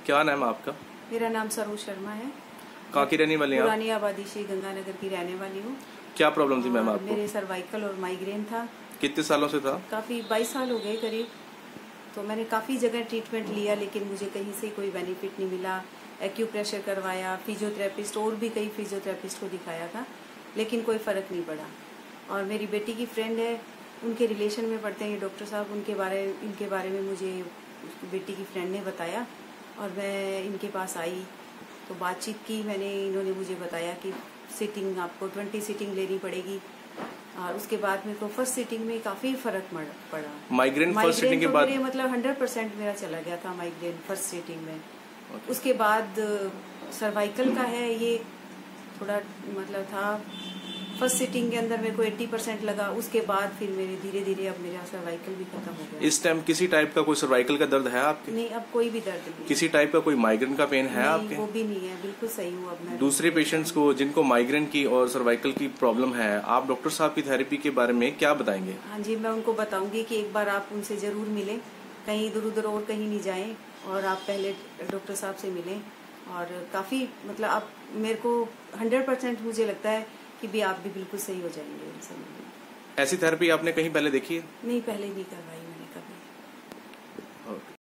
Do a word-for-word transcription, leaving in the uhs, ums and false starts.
क्या नाम है आपका? मेरा नाम सरोज शर्मा है। कहाँ की रहने वाली हैं आप? पुरानी आबादी श्री गंगानगर की रहने वाली हूँ। क्या प्रॉब्लम थी मैम और आपको? मेरे सर्वाइकल और माइग्रेन था। कितने सालों से था? काफ़ी बाईस साल हो गए करीब। तो मैंने काफ़ी जगह ट्रीटमेंट लिया लेकिन मुझे कहीं से कोई बेनिफिट नहीं मिला। एक्यूप्रेशर करवाया, फिजियोथेरेपिस्ट और भी कई फिजियोथेरेपिस्ट को दिखाया था लेकिन कोई फ़र्क नहीं पड़ा। और मेरी बेटी की फ्रेंड है, उनके रिलेशन में पढ़ते हैं डॉक्टर साहब, उनके बारे इनके बारे में मुझे बेटी की फ्रेंड ने बताया और मैं इनके पास आई तो बातचीत की मैंने। इन्होंने मुझे बताया कि सिटिंग आपको ट्वेंटी सिटिंग लेनी पड़ेगी और उसके बाद में तो फर्स्ट सिटिंग में काफ़ी फ़र्क पड़ा। माइग्रेन फर्स्ट सिटिंग के बाद मतलब हंड्रेड परसेंट मेरा चला गया था माइग्रेन फर्स्ट सिटिंग में। okay. उसके बाद सर्वाइकल का है, ये थोड़ा मतलब था फर्स्ट सिटिंग के अंदर मेरे को अस्सी परसेंट लगा। उसके बाद फिर मेरे धीरे धीरे अब मेरा सर्वाइकल भी खत्म हो गया। इस टाइम किसी टाइप का कोई सर्वाइकल का दर्द है आपके? नहीं, अब कोई भी दर्द नहीं। किसी टाइप का कोई माइग्रेन का पेन है आपके? वो भी नहीं है, बिल्कुल सही हूँ अब मैं। दूसरे पेशेंट्स को जिनको माइग्रेन की और सर्वाइकल की प्रॉब्लम है, आप डॉक्टर साहब की थेरेपी के बारे में क्या बताएंगे? हाँ जी, मैं उनको बताऊंगी कि एक बार आप उनसे जरूर मिलें, कहीं इधर उधर और कहीं नहीं जाएं और आप पहले डॉक्टर साहब से मिलें। और काफ़ी मतलब आप मेरे को हंड्रेड परसेंट मुझे लगता है कि भी आप भी बिल्कुल सही हो जाएंगे इन सब। ऐसी थेरेपी आपने कहीं पहले देखी है? नहीं, पहले नहीं करवाई मैंने कभी। ओके।